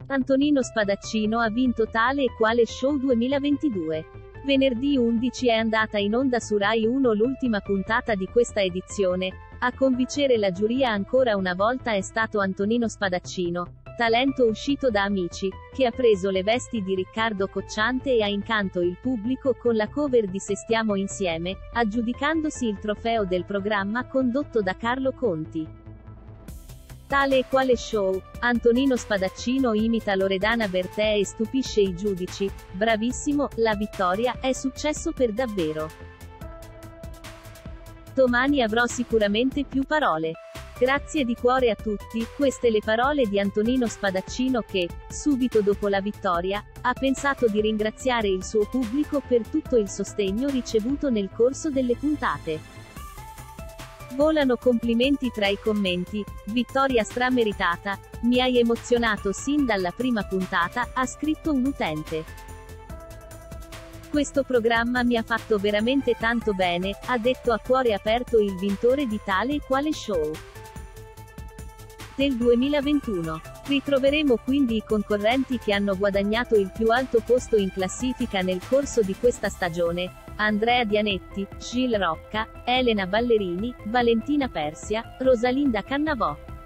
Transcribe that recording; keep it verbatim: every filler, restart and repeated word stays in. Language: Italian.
Antonino Spadaccino ha vinto Tale e Quale Show duemilaventidue. Venerdì undici è andata in onda su Rai uno l'ultima puntata di questa edizione. A convincere la giuria ancora una volta è stato Antonino Spadaccino, talento uscito da Amici, che ha preso le vesti di Riccardo Cocciante e ha incanto il pubblico con la cover di Se stiamo insieme, aggiudicandosi il trofeo del programma condotto da Carlo Conti. Tale e Quale Show. Antonino Spadaccino imita Loredana Bertè e stupisce i giudici. Bravissimo, la vittoria, è successo per davvero. Domani avrò sicuramente più parole. Grazie di cuore a tutti, queste le parole di Antonino Spadaccino che, subito dopo la vittoria, ha pensato di ringraziare il suo pubblico per tutto il sostegno ricevuto nel corso delle puntate. Volano complimenti tra i commenti, vittoria strameritata, mi hai emozionato sin dalla prima puntata, ha scritto un utente. Questo programma mi ha fatto veramente tanto bene, ha detto a cuore aperto il vincitore di Tale e Quale Show del duemilaventuno. Ritroveremo quindi i concorrenti che hanno guadagnato il più alto posto in classifica nel corso di questa stagione: Andrea Dianetti, Gil Rocca, Elena Ballerini, Valentina Persia, Rosalinda Cannavò.